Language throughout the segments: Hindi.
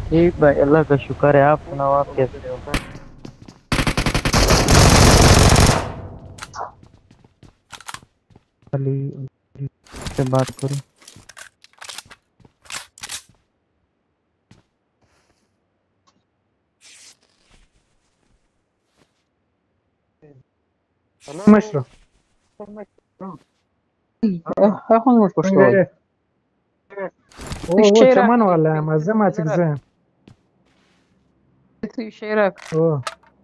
ठीक भाई, अल्लाह का शुक्र है। आप सुनाओ, आप कैसे हो? अली से बात करूं? مشروع اخذ مش مشروع. ايه هو الشيرة كمان هذه ولا ما زي ما تجزاه. في الشيرة اوه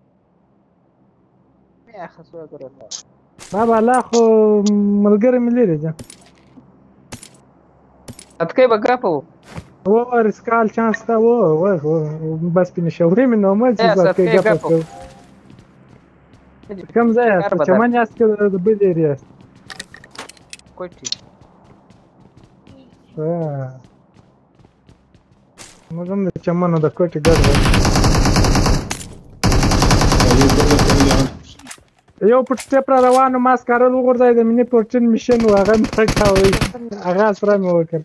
يا اخي سوى قرر. بابا لا اخو ملقري من الليل ده. اتكي بقافو هو ريسكال شانس ده هو بس بنشوري منه ما يا جزاك ساتكي قفص. قافو كم زي شكار بدر كمان ياس كده بدي رياس. كويتي ما ظن كمان ده كويس قرب. یو پټ سټپ را روانو ما سکارل وګورځي د مینی پورچن میشن واغه مې کاوي هغه سره مې وکړ.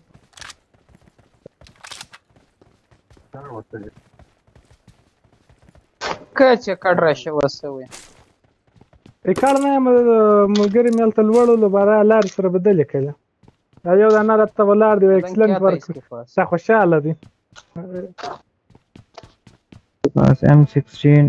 كاتش كادرا شو اسوي کار نه ملګری مې تل وړو لپاره لار سره بدل کړه. یو دا نه راته ولار دی ایکسلنت ورک تا خوشاله دي. बस M16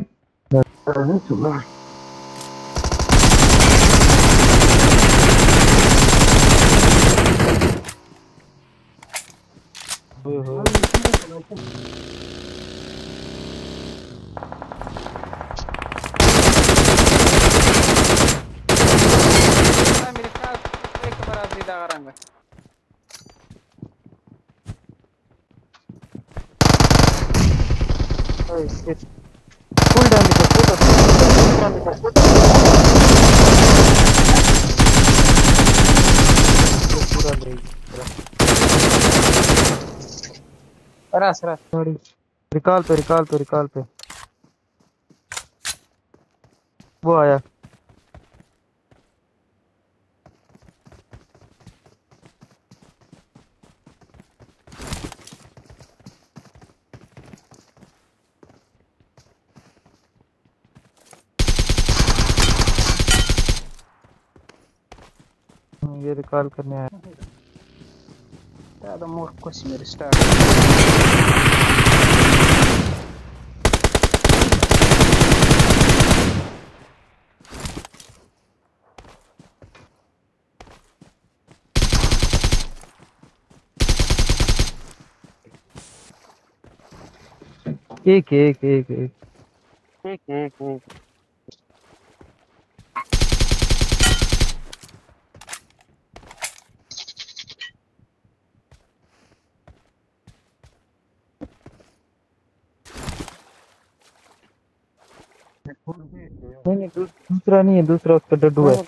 फुल डैमेज पूरा ले راس راس रिकॉल पे रिकॉल पे रिकॉल पे वो आया। ये रिकॉल करने आया। هذا مور كويس ريستارت एक एक एक एक एक एक एक नहीं दूसरा नहीं है, दूसरा उसका डड्डू है।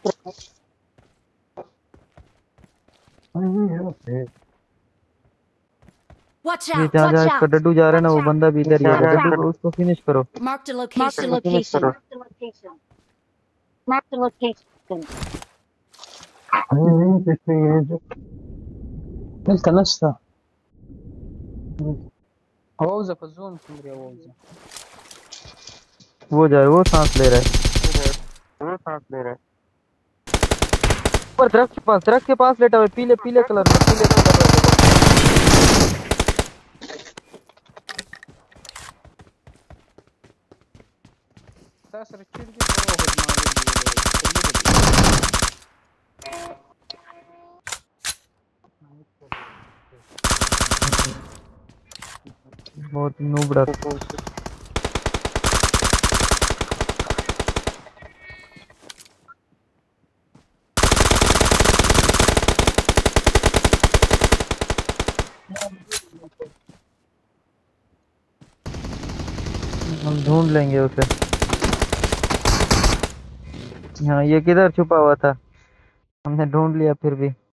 Watch ये out! जहाँ जहाँ Watch इसका out! डड्डू जा रहा है ना, वो बंदा भी इधर ही है। डड्डू को उसको फिनिश करो। Marked a location. Marked a location. Marked a location. قلت نفسه اوزه في الزون تمري اوزه वो जाए, वो सांस ले रहा है। ऊपर दरख्त के पास लेटा हुआ है, पीले पीले कलर में, पीले कलर में। تاثر الشركه बहुत नूबड़ा हम ढूंढ लेंगे उसे। हाँ, ये किधर छुपा हुआ था, हमने ढूंढ लिया फिर भी।